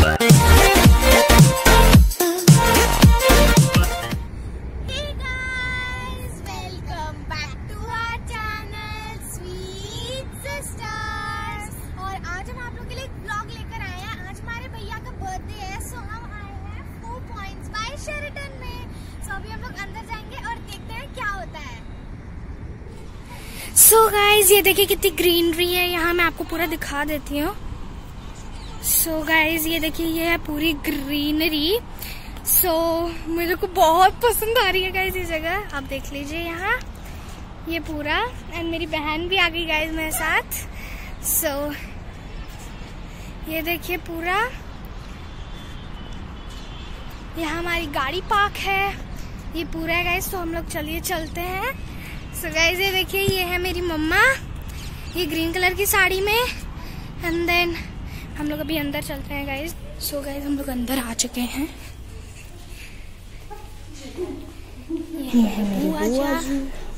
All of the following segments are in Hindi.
सो गाइज ये देखिए कितनी ग्रीनरी है यहाँ, मैं आपको पूरा दिखा देती हूँ। सो गाइज ये देखिए ये है पूरी ग्रीनरी। सो मेरे को बहुत पसंद आ रही है गाइज ये जगह, आप देख लीजिए यहाँ ये पूरा। एंड मेरी बहन भी आ गई गाइज मेरे साथ। सो ये देखिए पूरा यहाँ हमारी गाड़ी पार्क है, ये पूरा है गाइज। तो हम लोग चलिए चलते हैं। सो गाइज ये देखिए ये है मेरी मम्मा, ये ग्रीन कलर की साड़ी में। एंड देन हम लोग अभी अंदर चलते हैं गाइज। सो गाइज हम लोग अंदर आ चुके हैं। ये है मेरी बुआ जी,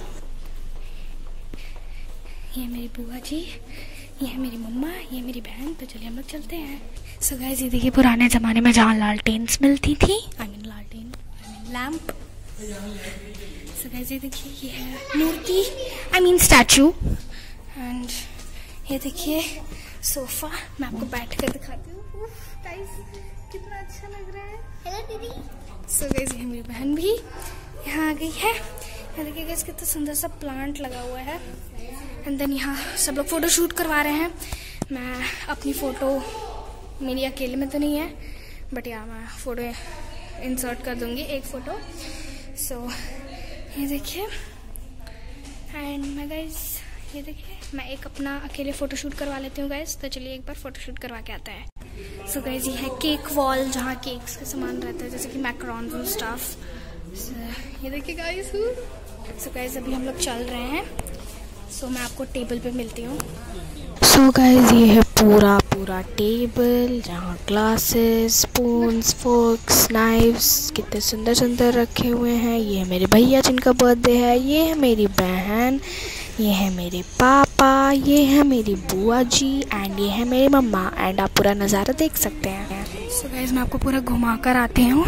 ये मेरी बुआ जी, ये है मेरी मम्मा, ये मेरी बहन। तो चलिए हम लोग चलते हैं। सो गाइज ये देखिए पुराने जमाने में जहाँ लालटेन्स मिलती थी, लैम्प। सो गाइस ये देखिए ये है मूर्ति, स्टैचू। एंड ये देखिए सोफा, मैं आपको बैठ कर दिखाती हूँ। गाइस कितना अच्छा लग रहा है। हेलो दीदी। सो गाइस ये मेरी बहन भी यहाँ आ गई है। ये देखिए गाइस कितना सुंदर सा प्लांट लगा हुआ है। एंड देन यहाँ सब लोग फोटो शूट करवा रहे हैं। मैं अपनी फोटो, मेरी अकेले में तो नहीं है बट यहाँ मैं फोटो इंसर्ट कर दूंगी एक फोटो। सो ये देखिए एंड मैं गाइस ये देखिए मैं एक अपना अकेले फोटोशूट करवा लेती हूँ गाइस। तो चलिए एक बार फोटोशूट करवा के आता है। सो गाइस ये है केक वॉल, जहाँ केक्स का सामान रहता है जैसे कि मैकरॉन्स और स्टफ। ये देखिए गाइस। सो गाइस अभी हम लोग चल रहे हैं। सो मैं आपको टेबल पे मिलती हूँ। सो गाइस ये है पूरा टेबल, जहाँ ग्लासेस, स्पून्स, फोर्क्स, नाइफ्स कितने सुंदर सुंदर रखे हुए हैं। ये है मेरे भैया जिनका बर्थडे है, ये है मेरी बहन, ये है मेरे पापा, ये है मेरी बुआ जी एंड ये है मेरी मम्मा। एंड आप पूरा नज़ारा देख सकते हैं। सो गाइस मैं आपको पूरा घुमा कर आती हूँ।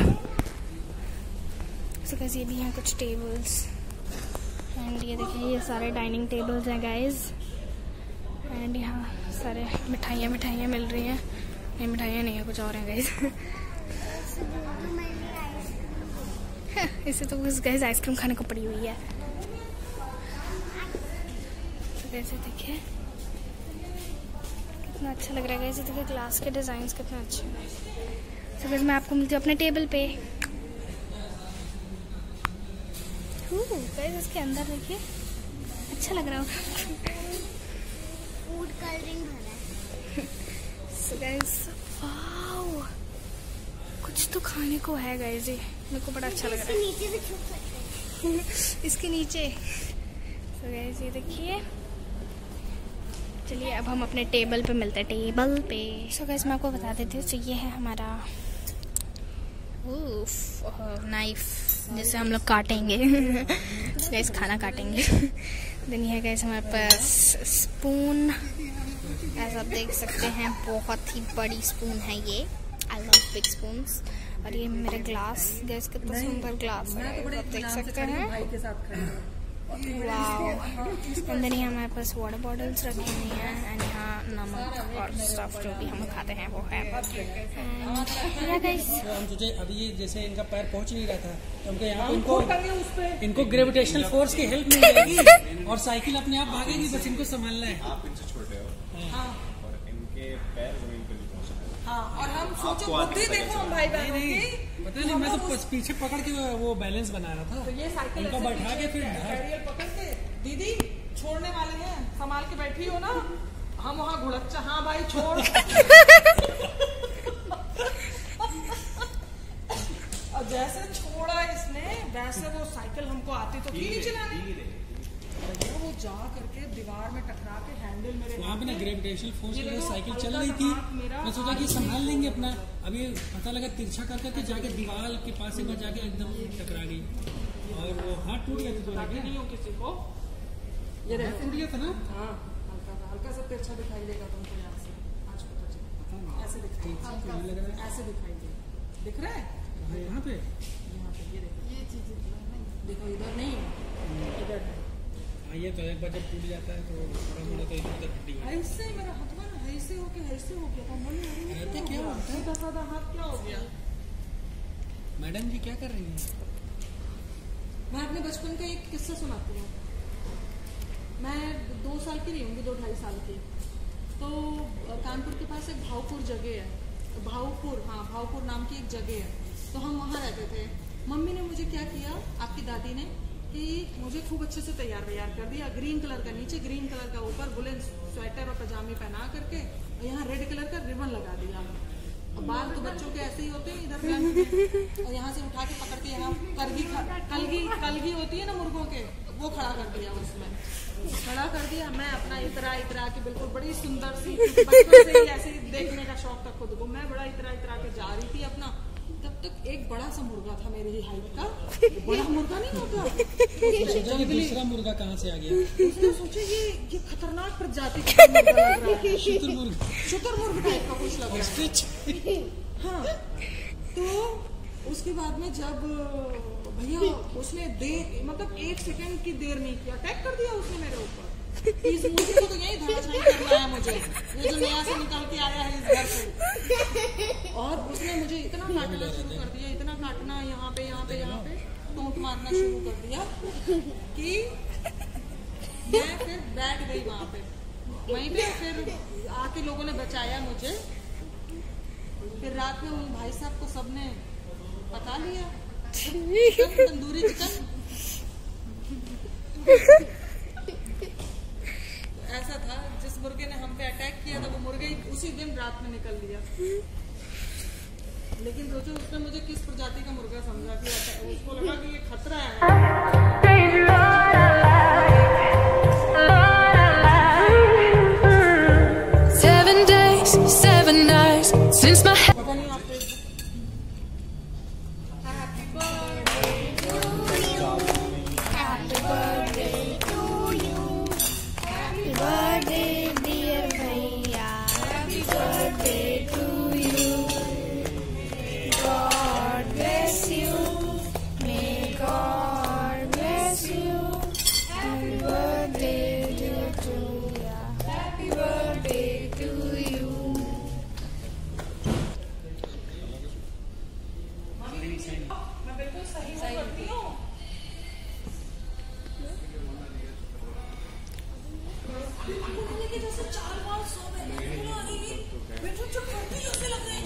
सो गाइस ये भी हैं कुछ टेबल्स। एंड ये देखिए ये सारे डाइनिंग टेबल्स हैं गाइस। एंड यहाँ सारे मिठाइयाँ मिल रही हैं। नहीं मिठाइयाँ नहीं है, कुछ और हैं गाइस। इससे तो कुछ गाइस आइसक्रीम खाने को पड़ी हुई है। तो कैसे देखिए कितना अच्छा लग रहा है गाइस। देखिए ग्लास के डिजाइन्स कितने अच्छे हैं। तो गाइस मैं आपको मिलती हूँ अपने टेबल पे। गाइस इसके अंदर देखिए अच्छा लग रहा होगा। फूड कलरिंग भरा है। सो गाइस वाओ, कुछ तो खाने को है गाइस। ये मेरे को बड़ा अच्छा लग रहा है। नीचे भी छुप सकते हैं। इसके नीचे। सो गाइस ये देखिए, चलिए अब हम अपने टेबल पे मिलते हैं, टेबल पे। सो गाइस मैं आपको बता देती हूँ। तो ये है हमारा नाइफ, जिससे हम लोग काटेंगे गाइस, खाना काटेंगे। देन ये गाइस हमारे पास स्पून, ऐसा आप देख सकते हैं बहुत ही बड़ी स्पून है ये। I love big spoons. और ये मेरे ग्लास, गैस कितना सुंदर ग्लास है, आप देख सकते हैं। वाओ। एंड देन यहाँ हमारे पास वाटर बॉटल्स रखी हुई हैं। एंड यहाँ नमक और स्टफ जो भी हम खाते हैं वो है। एंड गाइस हम सोचे अभी ये जैसे इनका पैर पहुंच नहीं रहा था तो हमको यहाँ इनको ग्रेविटेशनल फोर्स की हेल्प मिल जाएगी और साइकिल अपने आप भागेगी, बस इनको संभालना है। आप इनसे छोटे हो और इनके पैर जमीन पे नहीं पहुंच रहे। हाँ, और हम सोचो बुद्धि देखो हम भाई बहनों की। पता नहीं, मैं तो पीछे पकड़ के वो बैलेंस बना रहा था। तो ये साइकिल इनको बैठा के फिर कैरियर पकड़ के, दीदी छोड़ने वाले हैं, संभाल के बैठी हो ना। हम वहाँ घुड़च्चा, हाँ भाई छोड़। और जैसे छोड़ा इसने वैसे वो साइकिल हमको आती तो थी नहीं चलाने। वो जा करके दीवार में टकरा के हैंडल मेरे वहाँ पे ना ग्रेविटेशनल फोर्स की साइकिल चल रही थी। मैं सोचा कि संभाल लेंगे अपना, अभी पता लगा तिरछा कर करके जाके दीवार के पास से बचा के एकदम टकरा गई और वो हाथ टूट गया था। नहीं हो किसी को ये टूट गया था ना। हाँ, हल्का सा तिरछा दिखाई देगा तुमको यहाँ से। आज पता चला ऐसे दिखाई लग रहा है। ऐसे दिखाई दे, दिख रहा है यहाँ पे ये देखो, ये चीजें देखो, इधर नहीं है, इधर है। हाँ, ये तो एक बार जब टूट जाता है तो थोड़ा मोड़ा तो इधर हड्डी है। ऐसे मेरा हाथ में ऐसे हो गया तो ऐसे क्या होता है? सादा हाथ क्या हो गया? मैडम जी क्या कर रही हैं? मैं अपने बचपन का एक किस्सा सुनाती हूँ। मैं 2 साल की नहीं होंगी, 2-2.5 साल की। तो कानपुर के पास एक भावपुर जगह है, भावपुर नाम की एक जगह है। तो हम वहाँ रहते थे। मम्मी ने मुझे क्या किया, आपकी दादी ने, कि मुझे खूब अच्छे से तैयार कर दिया। ग्रीन कलर का नीचे, ग्रीन कलर का ऊपर, वुलन स्वेटर और पजामी पहना करके, और यहाँ रेड कलर का रिबन लगा दिया। और बाल तो बच्चों के ऐसे ही होते हैं इधर में, और यहाँ से उठा के पकड़ के यहाँ कलगी होती है ना मुर्गों के, वो खड़ा कर दिया। उसमें खड़ा कर दिया। मैं अपना इतरा के बिल्कुल बड़ी सुंदर सी, बचपन से ही ऐसे देखने का शौक था खुद को। मैं बड़ा इतरा के जा रही थी अपना। तब तक एक बड़ा सा मुर्गा था मेरे ही हाइट का, बड़ा मुर्गा नहीं होता, दूसरा मुर्गा कहाँ से आ गया? उसने सोचा ये खतरनाक प्रजाति का मुर्गा लग रहा है, शुतुरमुर्ग टाइप का कुछ लग रहा है। हाँ, तो उसके बाद में जब भैया उसने मतलब 1 सेकंड की देर नहीं किया, अटैक कर दिया उसने मेरे ऊपर। इस मुझे तो यही धराशायी करना है मुझे, ये जो नया से निकल के आया है इस घर से। और उसने मुझे इतना काटना शुरू कर दिया, इतना काटना, यहाँ पे टोंट मारना शुरू कर दिया कि मैं फिर बैठ गई वहां पे, वहीं पे। फिर आके लोगों ने बचाया मुझे। फिर रात में उन भाई साहब को सबने पका लिया, तंदूरी चिकन। ऐसा था, जिस मुर्गे ने हम पे अटैक किया था वो मुर्गे उसी दिन रात में निकल लिया। लेकिन सोचो उसने मुझे किस प्रजाति का मुर्गा समझा कि उसको लगा कि ये खतरा है। 7 days, 7 nights since my पता नहीं आपको मैं बिल्कुल सही करती हूँ। जैसे 4 सौ करती है, लग रहा है।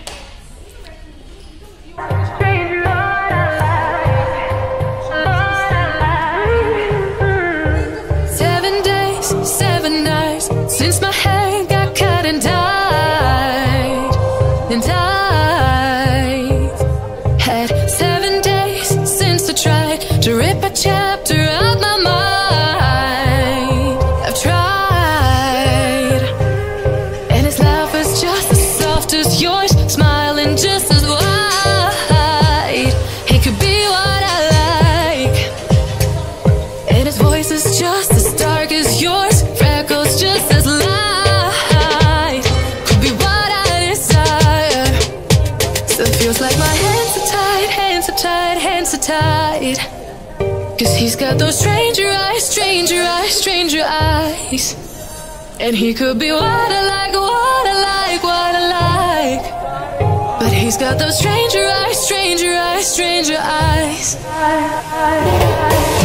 since my hair got cut and dyed, and I've had 7 days since I tried to rip a chapter out my mind. I've tried, and his laugh is just as soft as yours, smiling just as wide. He could be what I like, and his voice is just as dark as yours, freckles just as light. Could be what I desire. Still feels like my hands are tied, hands are tied, hands are tied. 'Cause he's got those stranger eyes, stranger eyes, stranger eyes. And he could be what I like, what I like, what I like. But he's got those stranger eyes, stranger eyes, stranger eyes.